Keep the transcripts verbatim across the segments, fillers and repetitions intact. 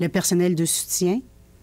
Le personnel de soutien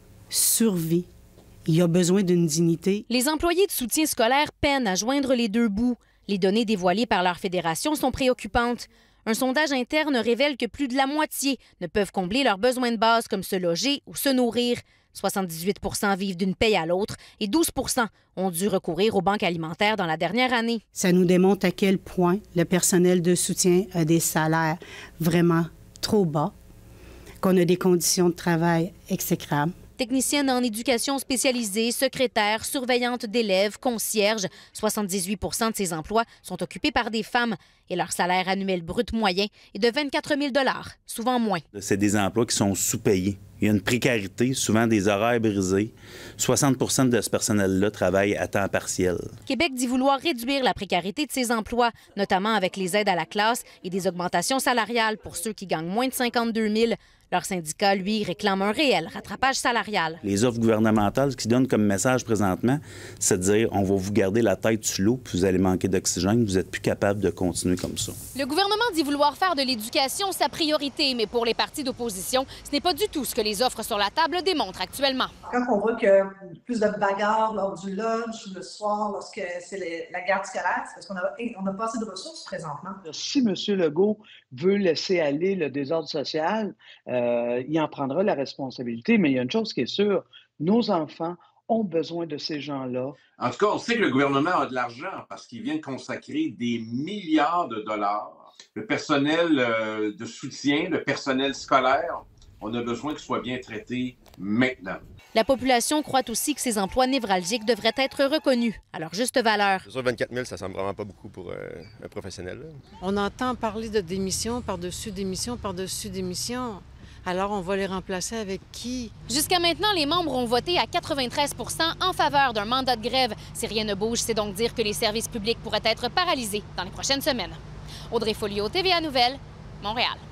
survit. Il a besoin d'une dignité. Les employés de soutien scolaire peinent à joindre les deux bouts. Les données dévoilées par leur fédération sont préoccupantes. Un sondage interne révèle que plus de la moitié ne peuvent combler leurs besoins de base comme se loger ou se nourrir. soixante-dix-huit pour cent vivent d'une paye à l'autre et douze pour cent ont dû recourir aux banques alimentaires dans la dernière année. Ça nous démontre à quel point le personnel de soutien a des salaires vraiment trop bas, qu'on a des conditions de travail exécrables. Technicienne en éducation spécialisée, secrétaire, surveillante d'élèves, concierge, soixante-dix-huit pour cent de ces emplois sont occupés par des femmes et leur salaire annuel brut moyen est de vingt-quatre mille dollars, souvent moins. C'est des emplois qui sont sous-payés. Il y a une précarité, souvent des horaires brisés. soixante pour cent de ce personnel-là travaille à temps partiel. Québec dit vouloir réduire la précarité de ces emplois, notamment avec les aides à la classe et des augmentations salariales pour ceux qui gagnent moins de cinquante-deux mille. Leur syndicat, lui, réclame un réel rattrapage salarial. Les offres gouvernementales, ce qu'ils donnent comme message présentement, c'est de dire on va vous garder la tête sous l'eau, puis vous allez manquer d'oxygène, vous n'êtes plus capable de continuer comme ça. Le gouvernement dit vouloir faire de l'éducation sa priorité, mais pour les partis d'opposition, ce n'est pas du tout ce que les offres sur la table démontrent actuellement. Quand on voit que plus de bagarres lors du lunch, le soir, lorsque c'est les, la garde scolaire, c'est parce qu'on n'a on a pas assez de ressources présentement. Si M. Legault veut laisser aller le désordre social, euh, il en prendra la responsabilité. Mais il y a une chose qui est sûre, nos enfants ont besoin de ces gens-là. En tout cas, on sait que le gouvernement a de l'argent parce qu'il vient de consacrer des milliards de dollars. Le personnel euh, de soutien, le personnel scolaire, on a besoin qu'il soit bien traité maintenant. La population croit aussi que ces emplois névralgiques devraient être reconnus à leur juste valeur. C'est sûr, vingt-quatre mille, ça semble vraiment pas beaucoup pour euh, un professionnel. Là. On entend parler de démission par-dessus démission par-dessus démission. Alors, on va les remplacer avec qui? Jusqu'à maintenant, les membres ont voté à quatre-vingt-treize pour cent en faveur d'un mandat de grève. Si rien ne bouge, c'est donc dire que les services publics pourraient être paralysés dans les prochaines semaines. Audrey Folliot, T V A Nouvelles, Montréal.